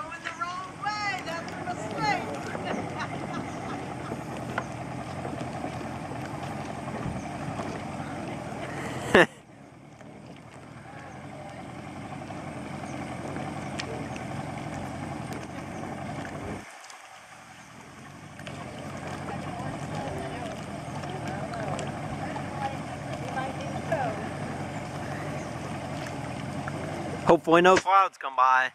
Going the wrong way. That's a mistake. Hopefully no clouds come by.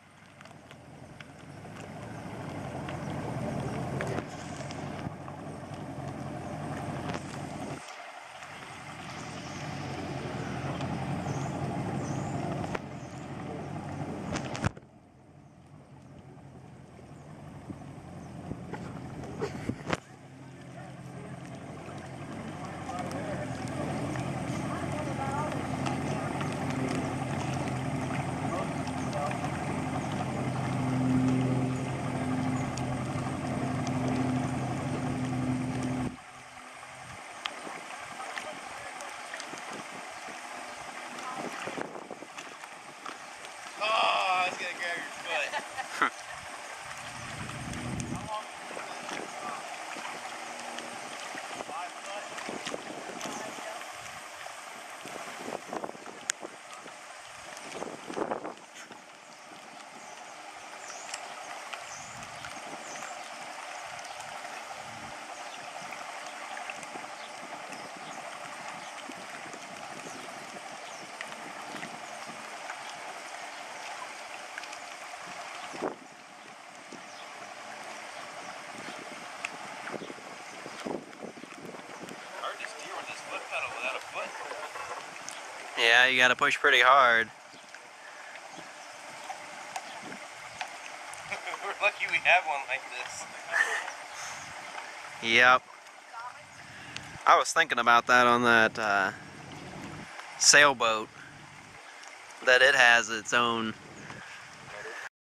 Oh, I was gonna grab your foot. Hard to steer with this foot pedal without a foot. Yeah, you gotta push pretty hard. We're lucky we have one like this. Yep. I was thinking about that on that sailboat, that it has its own